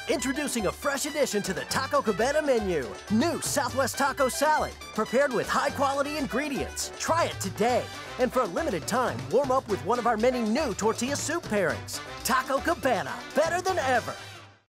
Introducing a fresh addition to the Taco Cabana menu. New Southwest Taco Salad, prepared with high-quality ingredients. Try it today. And for a limited time, warm up with one of our many new tortilla soup pairings. Taco Cabana, better than ever.